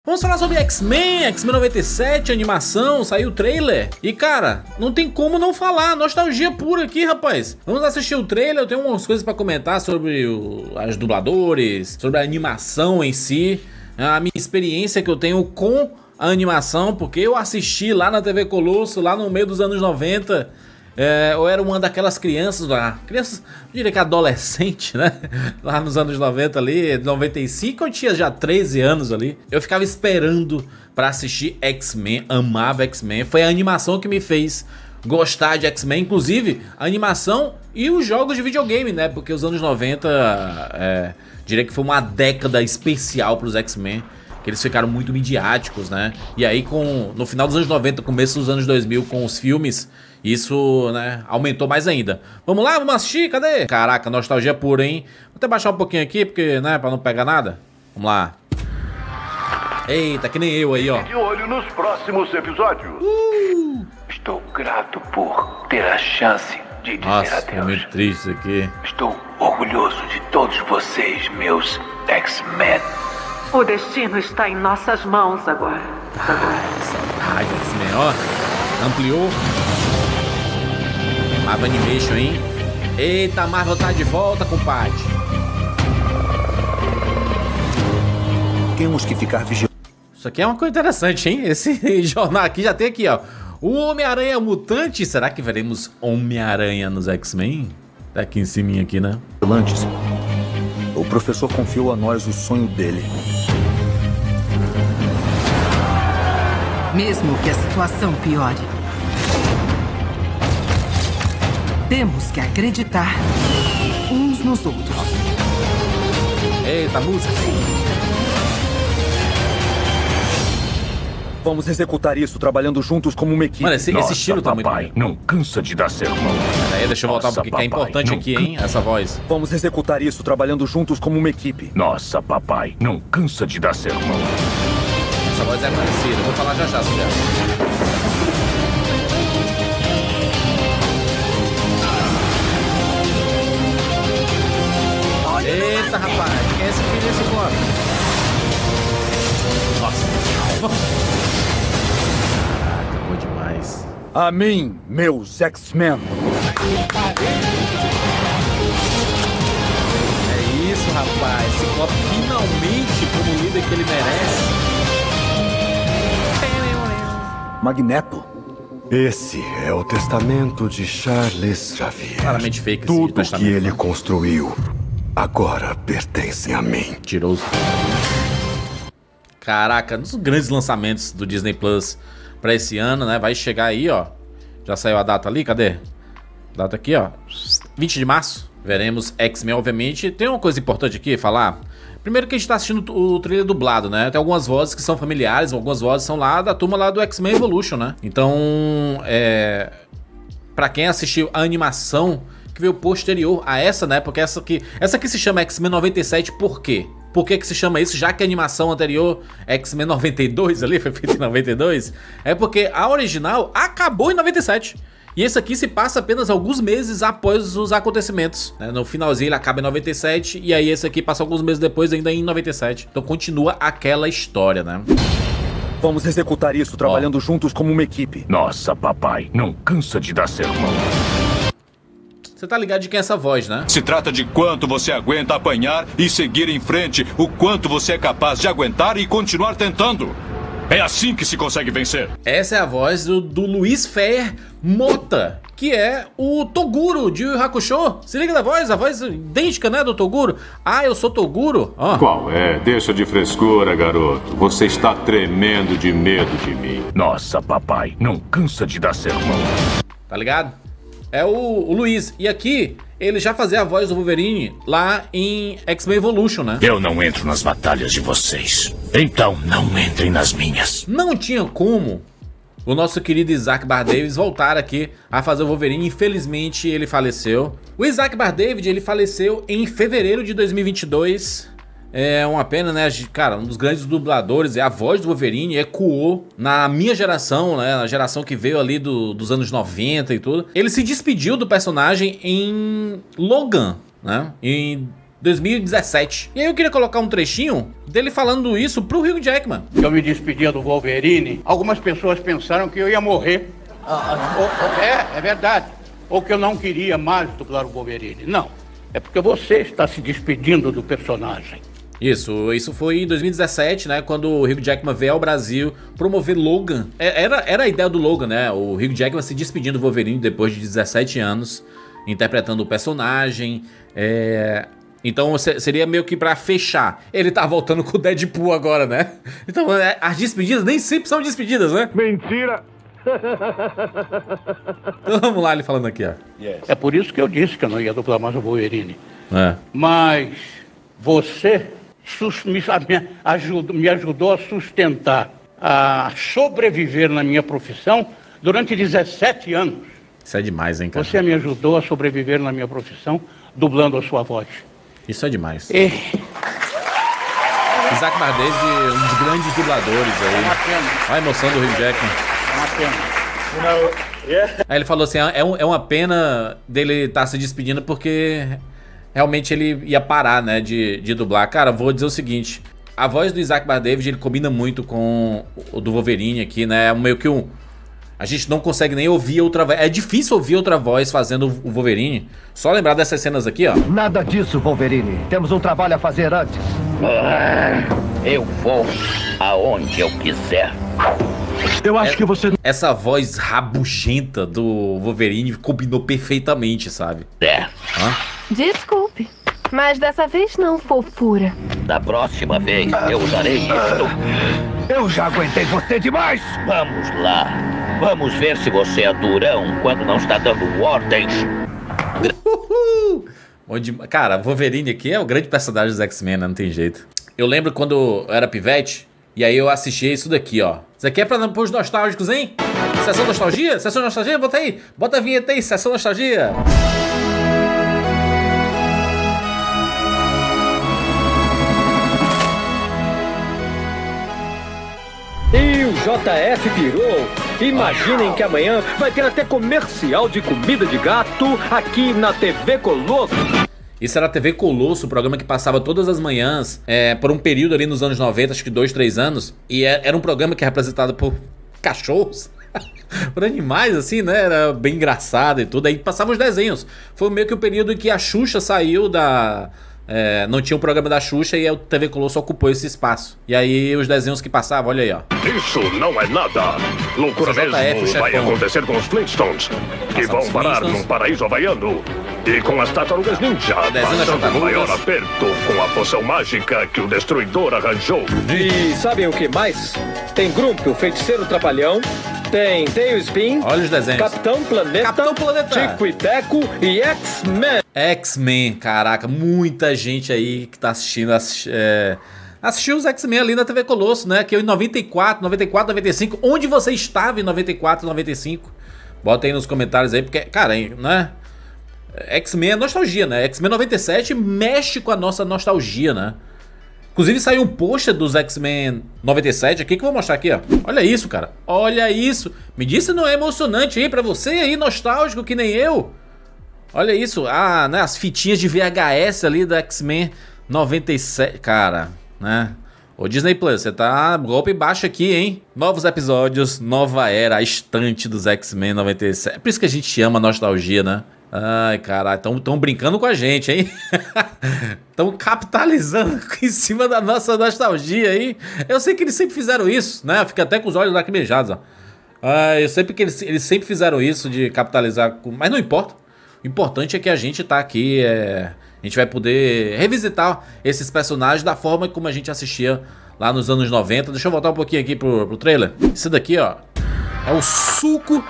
Vamos falar sobre X-Men, X-Men 97, animação, saiu o trailer. E cara, não tem como não falar, nostalgia pura aqui, rapaz. Vamos assistir o trailer, eu tenho umas coisas pra comentar sobre as dubladores, sobre a animação em si, a minha experiência que eu tenho com a animação, porque eu assisti lá na TV Colosso, lá no meio dos anos 90. Eu era uma daquelas crianças lá, eu diria que adolescente, né? Lá nos anos 90 ali, 95 eu tinha já 13 anos ali. Eu ficava esperando pra assistir X-Men, amava X-Men. Foi a animação que me fez gostar de X-Men, inclusive a animação e os jogos de videogame, né? Porque os anos 90, diria que foi uma década especial pros X-Men, que eles ficaram muito midiáticos, né? E aí no final dos anos 90, começo dos anos 2000, com os filmes, isso, né, aumentou mais ainda. Vamos lá, vamos assistir, cadê? Caraca, nostalgia pura, hein? Vou até baixar um pouquinho aqui, porque, né, pra não pegar nada. Vamos lá. Eita, que nem eu aí, ó. De olho nos próximos episódios. Estou grato por ter a chance de dizer Nossa, adeus. é muito triste isso aqui. Estou orgulhoso de todos vocês, meus X-Men. O destino está em nossas mãos agora. Saudade, X-Men, ó. Ampliou. Marvel Animation, hein? Eita, a Marvel tá de volta, compadre. Temos que ficar vigilantes. Isso aqui é uma coisa interessante, hein? Esse jornal aqui já tem aqui, ó. O Homem-Aranha Mutante. Será que veremos Homem-Aranha nos X-Men? Tá aqui em cima aqui, né? O professor confiou a nós o sonho dele. Mesmo que a situação piore, temos que acreditar uns nos outros. Eita, música. Vamos executar isso trabalhando juntos como uma equipe. Mano, esse estilo tá muito papai não cansa de dar sermão. Peraí, deixa eu voltar um pouquinho, que é importante aqui, hein? Essa voz. Vamos executar isso trabalhando juntos como uma equipe. Nossa, papai não cansa de dar sermão. Essa voz é parecida, eu vou falar já já, Eita, rapaz, quem é esse filho desse bloco? Nossa, caraca, bom demais. A mim, meus X-Men. É isso, rapaz, Ciclope finalmente como líder que ele merece. Magneto. Esse é o testamento de Charles Xavier. Claramente fake esse Tudo testamento. que ele construiu agora pertence a mim. Mentiroso. Caraca, um dos grandes lançamentos do Disney Plus pra esse ano, né? Vai chegar aí, ó. Já saiu a data ali, cadê? Data aqui, ó. 20 de março. Veremos X-Men, obviamente. Tem uma coisa importante aqui, falar. Primeiro que a gente tá assistindo o trailer dublado, né? Tem algumas vozes que são familiares, algumas vozes são lá da turma lá do X-Men Evolution, né? Então, pra quem assistiu a animação que veio posterior a essa, né? Porque essa aqui se chama X-Men 97, por quê? Por que se chama isso? Já que a animação anterior, X-Men 92 ali, foi feita em 92, é porque a original acabou em 97. E esse aqui se passa apenas alguns meses após os acontecimentos, né? No finalzinho ele acaba em 97 e aí esse aqui passa alguns meses depois ainda em 97. Então continua aquela história, né? Vamos executar isso trabalhando juntos como uma equipe. Nossa, papai não cansa de dar sermão. Você tá ligado de quem é essa voz, né? Se trata de quanto você aguenta apanhar e seguir em frente, o quanto você é capaz de aguentar e continuar tentando. É assim que se consegue vencer. Essa é a voz do Luiz Fer Mota, que é o Toguro de Yu Yu Hakusho. Se liga da voz, a voz idêntica, né, do Toguro. Ah, eu sou Toguro. Oh. Qual é? Deixa de frescura, garoto. Você está tremendo de medo de mim. Nossa, papai não cansa de dar sermão. Tá ligado? É o Luiz. E aqui, ele já fazia a voz do Wolverine lá em X-Men Evolution, né? Eu não entro nas batalhas de vocês. Então não entrem nas minhas. Não tinha como o nosso querido Isaac Bar-Davis voltar aqui a fazer o Wolverine. Infelizmente, ele faleceu. O Isaac Bar-David, ele faleceu em fevereiro de 2022. É uma pena, né? Cara, um dos grandes dubladores, a voz do Wolverine ecoou na minha geração, né? Na geração que veio ali dos anos 90 e tudo. Ele se despediu do personagem em Logan, né? Em 2017. E aí eu queria colocar um trechinho dele falando isso pro Hugh Jackman. Eu me despedia do Wolverine. Algumas pessoas pensaram que eu ia morrer. É verdade. Ou que eu não queria mais dublar o Wolverine. Não. É porque você está se despedindo do personagem. Isso foi em 2017, né, quando o Hugh Jackman veio ao Brasil promover Logan. Era a ideia do Logan, né, o Hugh Jackman se despedindo do Wolverine depois de 17 anos, interpretando o personagem, então seria meio que pra fechar. Ele tá voltando com o Deadpool agora, né, então as despedidas nem sempre são despedidas, né? Mentira! Então vamos lá, ele falando aqui, ó. É por isso que eu disse que eu não ia dublar mais o Wolverine. Mas você me ajudou a sustentar, a sobreviver na minha profissão durante 17 anos. Isso é demais, hein, cara? Você me ajudou a sobreviver na minha profissão dublando a sua voz. Isso é demais. Isaac Bardez, um dos grandes dubladores aí. É uma pena. Olha a emoção do Hugh Jackman. É uma pena. Aí ele falou assim, é uma pena dele estar se despedindo porque realmente ele ia parar, né, de dublar. Cara, vou dizer o seguinte, a voz do Isaac Bardez, ele combina muito com o do Wolverine aqui, né, meio que a gente não consegue nem ouvir outra voz, é difícil ouvir outra voz fazendo o Wolverine. Só lembrar dessas cenas aqui, ó. Nada disso, Wolverine. Temos um trabalho a fazer antes. Eu vou aonde eu quiser. Eu acho que você... Essa voz rabugenta do Wolverine combinou perfeitamente, sabe? Desculpe, mas dessa vez não, fofura. Da próxima vez eu usarei isto. Eu já aguentei você demais! Vamos lá. Vamos ver se você é durão quando não está dando ordens. Cara, Wolverine aqui é o grande personagem dos X-Men, né? Não tem jeito. Eu lembro quando eu era pivete, e aí eu assisti isso daqui, ó. Isso aqui é pra pôr nostálgicos, hein? Sessão nostalgia? Sessão nostalgia? Bota aí. Bota a vinheta aí, sessão nostalgia. E o JF pirou. Imaginem que amanhã vai ter até comercial de comida de gato aqui na TV Colosso. Isso era a TV Colosso, o programa que passava todas as manhãs, por um período ali nos anos 90, acho que 2, 3 anos. E era um programa que era representado por cachorros, por animais, assim, né? Era bem engraçado e tudo. Aí passavam os desenhos. Foi meio que o período em que a Xuxa saiu da... não tinha um programa da Xuxa e a TV Colosso ocupou esse espaço. E aí os desenhos que passavam, olha aí, ó. Isso não é nada. Loucura mesmo vai acontecer com os Flintstones, que vão parar num paraíso havaiano. E com as tartarugas ninja, passando o maior aperto com a poção mágica que o Destruidor arranjou. E sabem o que mais? Tem Grump, o Feiticeiro Trapalhão. Tem Tailspin. Olha os desenhos. Capitão Planeta. Tico e Teco e X-Men. X-Men, caraca, muita gente aí que tá assistindo, assistiu os X-Men ali na TV Colosso, né? Que eu em 94, 95, onde você estava em 94, 95? Bota aí nos comentários aí, porque, cara, né? X-Men é nostalgia, né? X-Men 97 mexe com a nossa nostalgia, né? Inclusive saiu um pôster dos X-Men 97 aqui que eu vou mostrar aqui, ó. Olha isso, cara. Olha isso. Me diz se não é emocionante aí pra você aí, nostálgico que nem eu. Olha isso. Né? As fitinhas de VHS ali da X-Men 97. Cara, né? Ô Disney Plus, você tá golpe baixo aqui, hein? Novos episódios, nova era, a estante dos X-Men 97. É por isso que a gente ama a nostalgia, né? Ai, caralho, tão brincando com a gente, hein? Tão capitalizando em cima da nossa nostalgia aí. Eu sei que eles sempre fizeram isso, né? Fica até com os olhos lacrimejados, ó. Eu sempre que eles sempre fizeram isso de capitalizar, mas não importa. O importante é que a gente tá aqui, a gente vai poder revisitar esses personagens da forma como a gente assistia lá nos anos 90. Deixa eu voltar um pouquinho aqui pro trailer. Isso daqui, ó, é o suco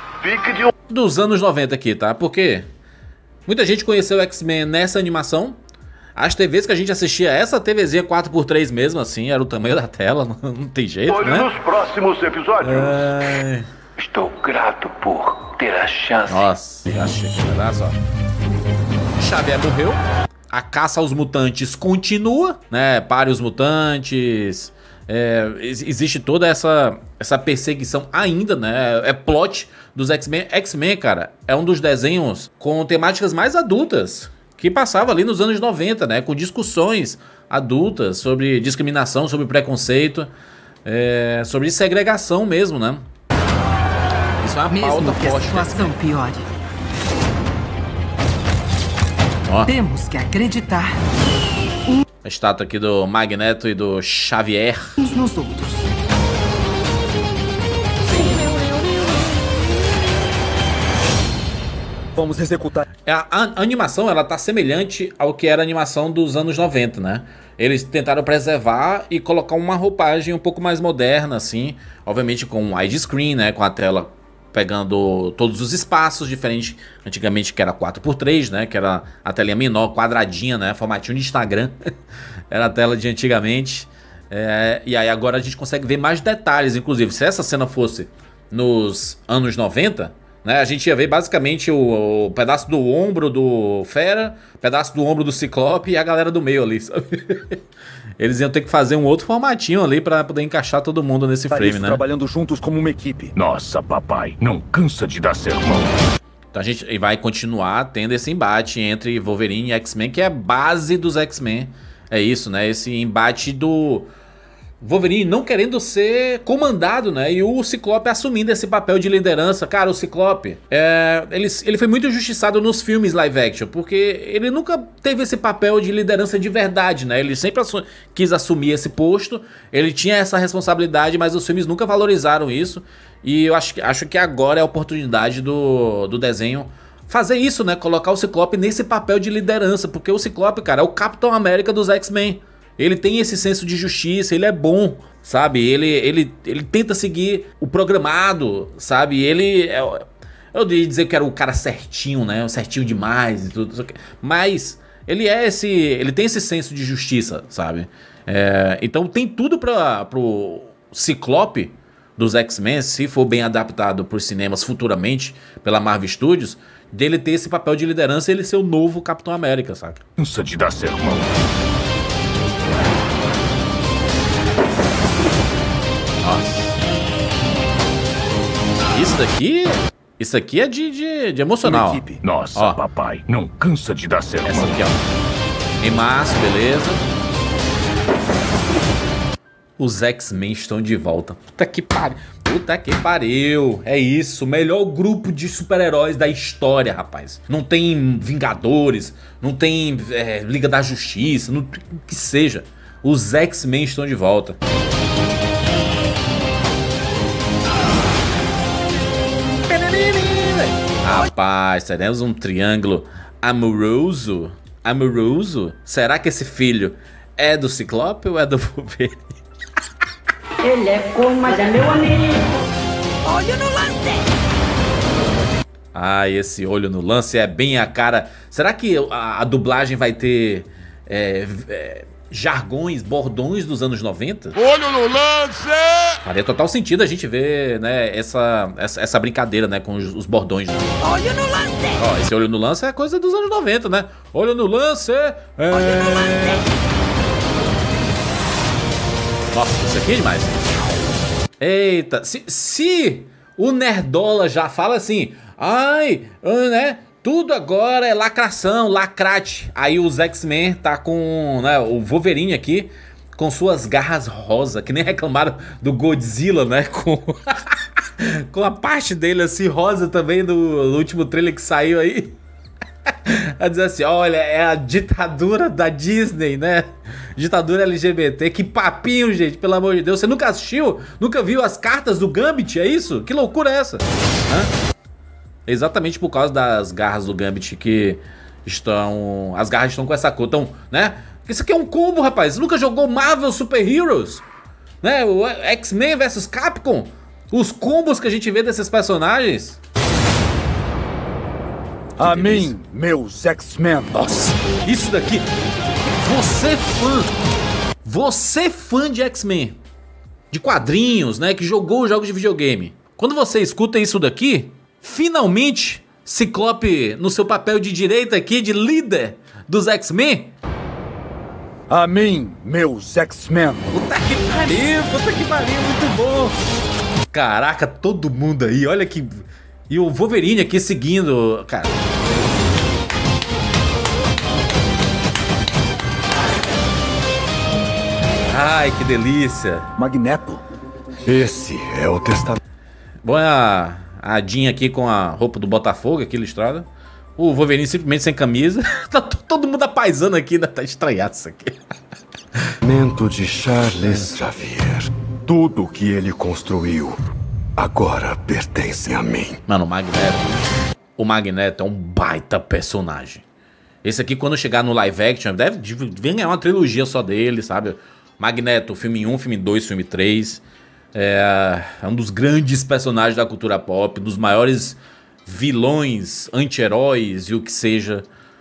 dos anos 90 aqui, tá? Porque muita gente conheceu o X-Men nessa animação. As TVs que a gente assistia, essa TVzinha 4x3 mesmo, assim, era o tamanho da tela, não tem jeito, Olhe né? nos próximos episódios. Estou grato por ter a chance. Nossa, achei, olha só. Xavier morreu. A caça aos mutantes continua, né? Pare os mutantes. Existe toda essa perseguição ainda, né? É plot dos X-Men. X-Men, cara, é um dos desenhos com temáticas mais adultas que passava ali nos anos 90, né? Com discussões adultas sobre discriminação, sobre preconceito, sobre segregação mesmo, né? Isso é uma pauta forte. Mesmo que a situação piore, temos que acreditar. A estátua aqui do Magneto e do Xavier. Uns nos outros. Vamos executar. A animação, ela tá semelhante ao que era a animação dos anos 90, né? Eles tentaram preservar e colocar uma roupagem um pouco mais moderna, assim. Obviamente com widescreen, né? Com a tela pegando todos os espaços, diferente antigamente que era 4x3, né? Que era a telinha menor, quadradinha, né? Formatinho de Instagram. Era a tela de antigamente. E aí agora a gente consegue ver mais detalhes. Inclusive, se essa cena fosse nos anos 90, né, a gente ia ver basicamente o pedaço do ombro do Fera, pedaço do ombro do Ciclope e a galera do meio ali, sabe? Eles iam ter que fazer um outro formatinho ali pra poder encaixar todo mundo nesse frame, né? Trabalhando juntos como uma equipe. Nossa, papai, não cansa de dar sermão. Então a gente vai continuar tendo esse embate entre Wolverine e X-Men, que é a base dos X-Men. É isso, né? Esse embate do Wolverine não querendo ser comandado, né? E o Ciclope assumindo esse papel de liderança. Cara, o Ciclope, ele foi muito injustiçado nos filmes live action, porque ele nunca teve esse papel de liderança de verdade, né? Ele sempre quis assumir esse posto, ele tinha essa responsabilidade, mas os filmes nunca valorizaram isso. E eu acho que agora é a oportunidade do desenho fazer isso, né? Colocar o Ciclope nesse papel de liderança, porque o Ciclope, cara, é o Capitão América dos X-Men. Ele tem esse senso de justiça, ele é bom, sabe? Ele tenta seguir o programado, sabe? Eu ia dizer que era o cara certinho, né? Certinho demais e tudo. Mas ele tem esse senso de justiça, sabe? Então tem tudo pro Ciclope dos X-Men, se for bem adaptado para os cinemas futuramente pela Marvel Studios, dele ter esse papel de liderança e ele ser o novo Capitão América, saca? Cansa de dar sermão. Nossa. Isso aqui é de emocional. Nossa, papai, não cansa de dar sermão. Essa aqui, ó. Em março, beleza. Os X-Men estão de volta. Puta que pariu. Puta que pariu. É isso. O melhor grupo de super-heróis da história, rapaz. Não tem Vingadores. Não tem Liga da Justiça. Não, que seja. Os X-Men estão de volta. Rapaz, teremos um triângulo amoroso? Amoroso? Será que esse filho é do Ciclope ou é do Wolverine? Ele é corno, mas é meu amigo. Olho no lance! Ah, esse olho no lance é bem a cara. Será que a dublagem vai ter jargões, bordões dos anos 90? Olho no lance! Faria total sentido a gente ver, né, essa brincadeira, né, com os bordões. Né? Olho no lance! Ó, esse olho no lance é coisa dos anos 90, né? Olho no lance! Olho no lance! Nossa, isso aqui é demais. Eita, se o Nerdola já fala assim, ai, né, tudo agora é lacração, lacrate. Aí os X-Men tá com, né, o Wolverine aqui com suas garras rosa, que nem reclamaram do Godzilla, né, com a parte dele assim rosa também do último trailer que saiu aí. A dizer assim, olha, é a ditadura da Disney, né? Ditadura LGBT. Que papinho, gente, pelo amor de Deus. Você nunca assistiu? Nunca viu as cartas do Gambit? É isso? Que loucura é essa? Exatamente por causa das garras do Gambit que estão... As garras estão com essa cor, então, né? Isso aqui é um combo, rapaz. Você nunca jogou Marvel Super Heroes? Né? O X-Men vs Capcom? Os combos que a gente vê desses personagens... A mim, meus X-Men. Nossa, isso daqui. Você fã de X-Men, de quadrinhos, né, que jogou jogos de videogame. Quando você escuta isso daqui, finalmente, Ciclope no seu papel de direita aqui, de líder dos X-Men. A mim, meus X-Men. Puta que pariu, muito bom. Caraca, todo mundo aí, olha que... E o Wolverine aqui seguindo, cara. Ai, que delícia. Magneto. Esse é o testamento. Bom, a Jean aqui com a roupa do Botafogo, aqui listrada. O Wolverine simplesmente sem camisa. Tá todo mundo apaisando aqui, tá estranhado isso aqui. Testamento de Charles Xavier. Tudo que ele construiu agora pertence a mim. Mano, o Magneto é um baita personagem. Esse aqui, quando chegar no live action, deve ganhar uma trilogia só dele, sabe? Magneto, filme 1, filme 2, filme 3. É um dos grandes personagens da cultura pop, dos maiores vilões, anti-heróis e o que seja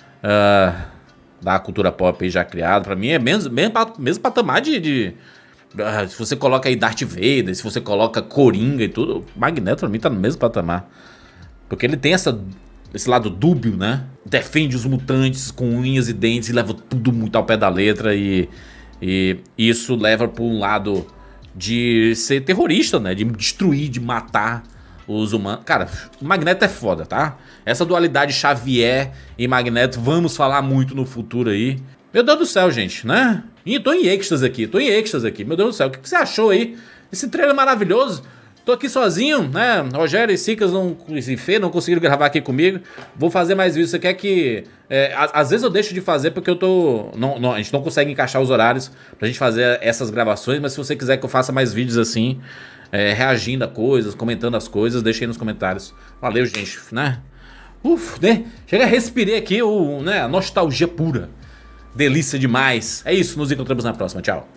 da cultura pop aí já criado. Pra mim é mesmo patamar de se você coloca aí Darth Vader, se você coloca Coringa e tudo, Magneto pra mim tá no mesmo patamar. Porque ele tem esse lado dúbio, né? Defende os mutantes com unhas e dentes e leva tudo muito ao pé da letra. E isso leva para um lado de ser terrorista, né? De destruir, de matar os humanos. Cara, o Magneto é foda, tá? Essa dualidade Xavier e Magneto, vamos falar muito no futuro aí. Meu Deus do céu, gente, né? E tô em êxtase aqui, Meu Deus do céu, o que você achou aí? Esse trailer maravilhoso. Tô aqui sozinho, né? Rogério e Sicas e Fê não conseguiram gravar aqui comigo. Vou fazer mais vídeos. Você quer que... às vezes eu deixo de fazer porque eu tô... a gente não consegue encaixar os horários pra gente fazer essas gravações. Mas se você quiser que eu faça mais vídeos assim, reagindo a coisas, comentando as coisas, deixa aí nos comentários. Valeu, gente, né? Né? Chega a respirar aqui a nostalgia pura. Delícia demais. É isso, nos encontramos na próxima. Tchau.